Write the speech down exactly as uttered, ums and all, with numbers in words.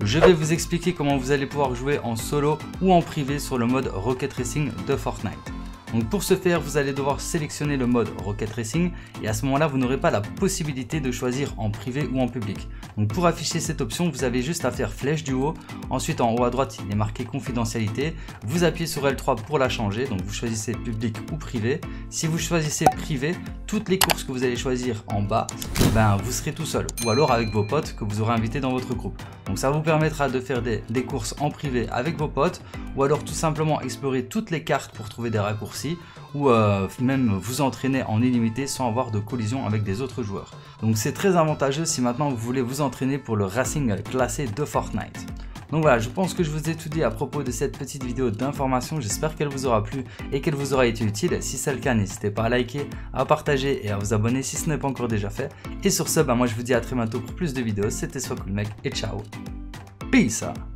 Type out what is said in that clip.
Je vais vous expliquer comment vous allez pouvoir jouer en solo ou en privé sur le mode Rocket Racing de Fortnite. Donc pour ce faire, vous allez devoir sélectionner le mode Rocket Racing et à ce moment là vous n'aurez pas la possibilité de choisir en privé ou en public. Donc pour afficher cette option, vous avez juste à faire flèche du haut, ensuite en haut à droite il est marqué confidentialité, vous appuyez sur L trois pour la changer, donc vous choisissez public ou privé. Si vous choisissez privé, toutes les courses que vous allez choisir en bas, ben vous serez tout seul ou alors avec vos potes que vous aurez invités dans votre groupe. Donc ça vous permettra de faire des, des courses en privé avec vos potes ou alors tout simplement explorer toutes les cartes pour trouver des raccourcis ou euh, même vous entraîner en illimité sans avoir de collision avec des autres joueurs. Donc c'est très avantageux si maintenant vous voulez vous entraîner pour le racing classé de Fortnite. Donc voilà, je pense que je vous ai tout dit à propos de cette petite vidéo d'information, j'espère qu'elle vous aura plu et qu'elle vous aura été utile. Si c'est le cas, n'hésitez pas à liker, à partager et à vous abonner si ce n'est pas encore déjà fait. Et sur ce, bah moi je vous dis à très bientôt pour plus de vidéos, c'était SoisCoolMec et ciao. Peace!